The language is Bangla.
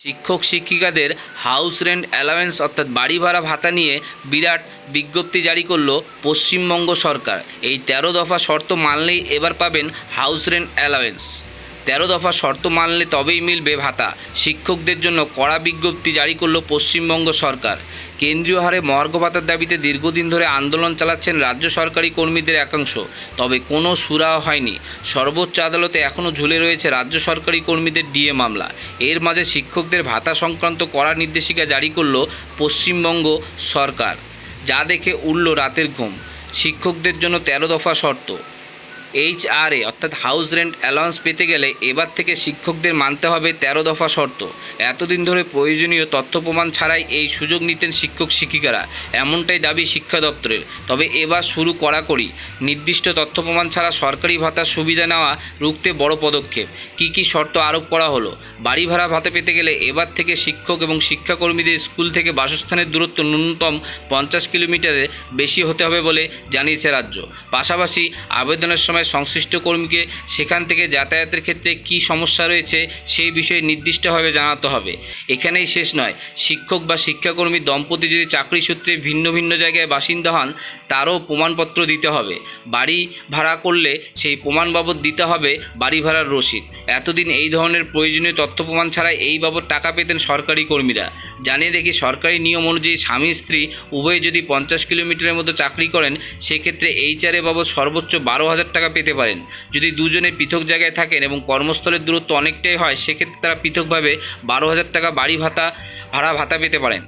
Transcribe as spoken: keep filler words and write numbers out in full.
শিক্ষক শিক্ষিকাদের হাউস রেন্ট অ্যালাওয়েন্স অর্থাৎ বাড়ি ভাড়া ভাতা নিয়ে বিরাট বিজ্ঞপ্তি জারি করল পশ্চিমবঙ্গ সরকার। এই তেরো দফা শর্ত মানলেই এবার পাবেন হাউস রেন্ট অ্যালাওয়েন্স। তেরো দফা শর্ত মানলে তবেই মিলবে ভাতা। শিক্ষকদের জন্য কড়া বিজ্ঞপ্তি জারি করল পশ্চিমবঙ্গ সরকার। কেন্দ্রীয় হারে মহার্ঘ ভাতার দাবিতে দীর্ঘদিন ধরে আন্দোলন চালাচ্ছেন রাজ্য সরকারি কর্মীদের একাংশ, তবে কোনো সুরাহা হয়নি। সর্বোচ্চ আদালতে এখনও ঝুলে রয়েছে রাজ্য সরকারি কর্মীদের ডিএ মামলা। এর মাঝে শিক্ষকদের ভাতা সংক্রান্ত কড়া নির্দেশিকা জারি করল পশ্চিমবঙ্গ সরকার, যা দেখে উড়ল রাতের ঘুম। শিক্ষকদের জন্য তেরো দফা শর্ত। এইচআরএ অর্থাৎ হাউস রেন্ট অ্যালাউন্স পেতে গেলে এবার থেকে শিক্ষকদের মানতে হবে তেরো দফা শর্ত। এতদিন ধরে প্রয়োজনীয় তথ্য প্রমাণ ছাড়াই এই সুযোগ নিতেন শিক্ষক শিক্ষিকারা, এমনটাই দাবি শিক্ষা দপ্তরের। তবে এবার শুরু কড়াকড়ি। নির্দিষ্ট তথ্য প্রমাণ ছাড়া সরকারি ভাতার সুবিধা নেওয়া রুখতে বড় পদক্ষেপ। কী কী শর্ত আরোপ করা হলো? বাড়ি ভাড়া ভাতা পেতে গেলে এবার থেকে শিক্ষক এবং শিক্ষাকর্মীদের স্কুল থেকে বাসস্থানের দূরত্ব ন্যূনতম পঞ্চাশ কিলোমিটারের বেশি হতে হবে বলে জানিয়েছে রাজ্য। পাশাপাশি আবেদনের সময় সংশ্লিষ্ট কর্মীকে সেখান থেকে যাতায়াতের ক্ষেত্রে কী সমস্যা রয়েছে সেই বিষয়ে নির্দিষ্টভাবে জানাতে হবে। এখানেই শেষ নয়, শিক্ষক বা শিক্ষাকর্মী দম্পতি যদি চাকরি সূত্রে ভিন্ন ভিন্ন জায়গায় বাসিন্দা হন তারও প্রমাণপত্র দিতে হবে। বাড়ি ভাড়া করলে সেই প্রমাণ বাবদ দিতে হবে বাড়ি ভাড়ার রসিদ। এতদিন এই ধরনের প্রয়োজনীয় তথ্য প্রমাণ ছাড়াই এই বাবদ টাকা পেতেন সরকারি কর্মীরা। জানিয়ে দেখি, সরকারি নিয়ম অনুযায়ী স্বামী স্ত্রী উভয়ে যদি পঞ্চাশ কিলোমিটারের মতো চাকরি করেন সেক্ষেত্রে এইচআরএ বাবদ সর্বোচ্চ বারো হাজার টাকা পেতে পারেন। যদি দুজনে পৃথক জায়গায় থাকেন এবং কর্মস্থলের দূরত্ব অনেকটাই হয় সেক্ষেত্রে তারা পৃথকভাবে বারো হাজার টাকা বাড়ি ভাতা ভাড়া ভাতা পেতে পারেন।